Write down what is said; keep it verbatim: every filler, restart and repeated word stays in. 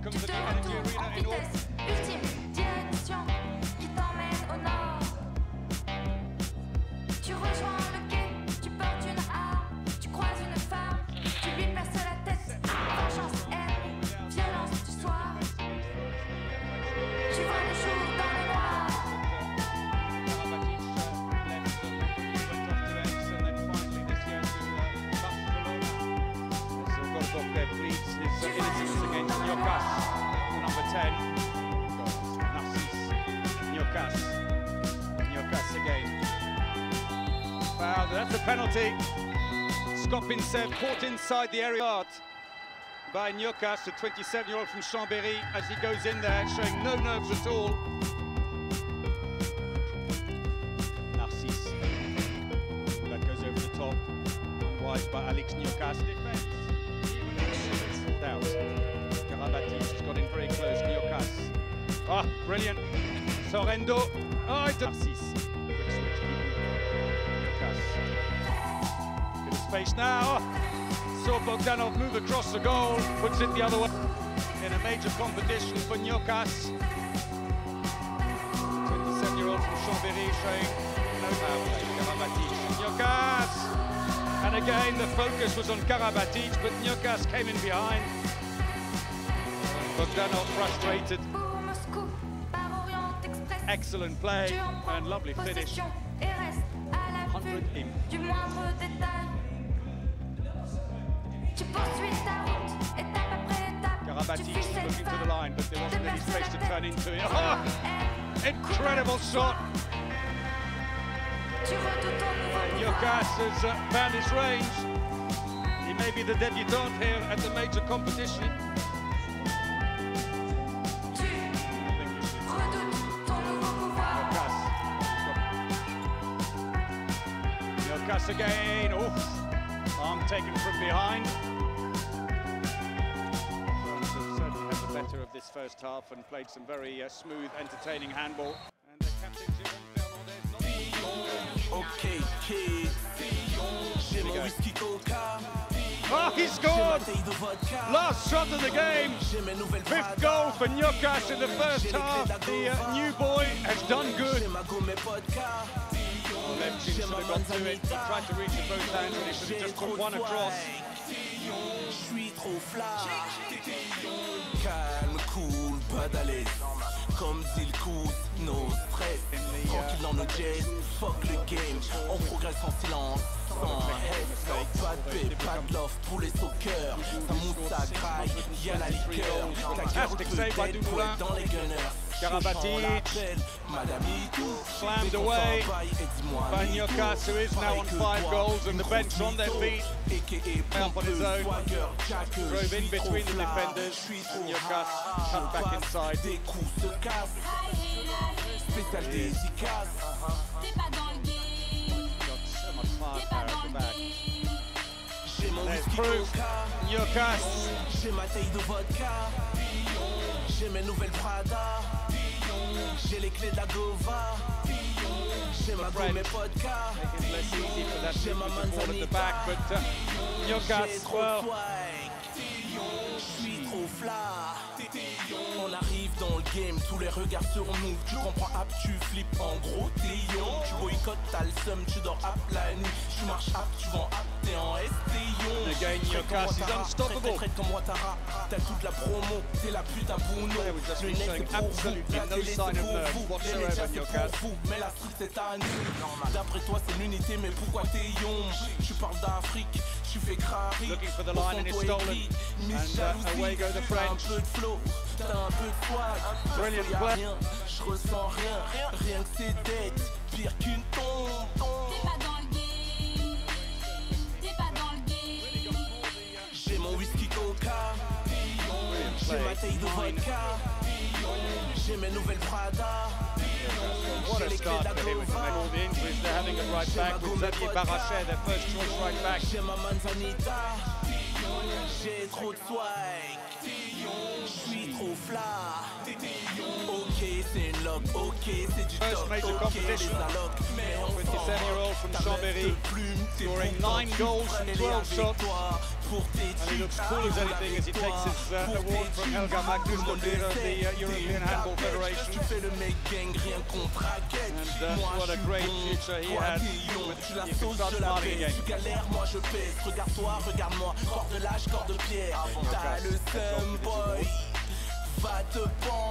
Welcome Tu to te the Energy retournes en Arena in Auckland. vitesse, ultime direction qui t'emmène au nord. Tu rejoins le quai, tu portes une arme, tu croises une femme, tu lui perces la tête. Vengeance, haine, violence du soir. Tu vois le jour dans le noir. Pleads his uh, innocence against Nyokas, number ten. Narcisse Nyokas. Nyokas again. Wow, that's a penalty. Skopinsev caught inside the area by Nyokas, the twenty-seven-year-old from Chambéry, as he goes in there, showing no nerves at all. Narcisse. That goes over the top. Unwise by Alex Nyokas. Defense. Out. Karabatic has got in very close. Nyokas. Ah, brilliant. Sorrento. Oh, it's Narcisse. Quick switch. Nyokas. Bit of space now. Saw Bogdanov move across the goal. Puts it the other way. In a major competition for Nyokas. twenty-seven-year-old from Chambéry showing no power play. Karabatic. Nyokas. And again, the focus was on Karabatic, but Nyokas came in behind. Bogdanov frustrated. Excellent play and lovely finish. one hundred in. Karabatic looking to the line, but there wasn't any space to turn into it. Oh, incredible shot. Nyokas has uh, found his range. He may be the debutant here at the major competition. Nyokas. Nyokas again. Oof. Arm taken from behind. France have certainly had the better of this first half and played some very uh, smooth, entertaining handball. And the captain, Jérôme Fernandez, not Okay, kid. J'ai mon whisky coca. Oh, he scored! Last shot of the game. Fifth goal for Nyokas in the first half. The uh, new boy has done good. Levchin should have got to it. He tried to reach with both hands, but he should have just put one across. J'suis trop flat. Calme, cool, pas d'aise. Comme dit le coup, no stress. Tranquille dans nos jazz, fuck le game. On progresse en silence, sans haine. Pas de paix, pas de love pour les soccer. Ça mousse, ça graille, y'a la liqueur. Fantastic save by Dumoulin. Dans les gunners. Karabatic slammed away by Nyokas, who is now on five goals, and the bench on their feet. Up on his own, drove in between the defenders. Nyokas cut back inside. Got so much firepower at the back. There's proof. Nyokas. J'ai ma taille de vodka. J'ai mes nouvelles Prada. J'ai les clés de la Gova. J'ai ma gomme et vodka. Making it less easy for that team to ball at the back, but uh, Nyokas, well. J'suis trop flat. On arrive dans le game, tous les regards sur nous. Tu comprends, app, tu flippes, en gros t'es yon. Tu boycottes, t'as le seum, tu dors app la nuit. Tu marches app, tu vends app, t'es en S, t'es yon. Again, Nyokas is unstoppable. Traite comme Ouattara, t'as toute la promo, t'es la pute à Bruno. Le nez c'est pour vous, la télé c'est pour vous, les médias c'est pour vous, mais la street c'est à nous. D'après toi c'est l'unité, mais pourquoi t'es yon? Tu parles d'Afrique, tu fais crari. Looking for the line and it's stolen. And uh, away go the French. T'as un peu de flow, t'as un peu de swag. Brilliant play. Je ressens rien, rien que c'est dead, pire qu'une tombe. T'es pas dans le game, t'es pas dans le game. J'ai mon whisky coca, j'ai ma taille de vodka, j'ai mes nouvelles Prada. What a start for him with all the injuries they're having at right back with Xavier Barrachet, their first choice right back. J'ai ma manzanita, j'ai trop de swag, j'suis trop flat. Ok, c'est une lock, ok, c'est du First top, major ok, competition. les allocs. Mais on twenty-seven-year-old from Chambéry, scoring nine goals and twelve shots. pour tes And he types. looks cool as anything as he takes his uh, award from Helga Magnus, the leader of the uh, European Handball Federation. Tu fais le mec gang, rien contre raquette. And uh, Moi, what a je suis great bon, future he toi, had. t'es lion. With, Tu la you can sauce, start je la smiling baisse. again. Tu galères, moi je pèse. Regarde-toi, regarde-moi. Corps de lâche, corps de pierre. T'as le seum, boy. Va te pendre.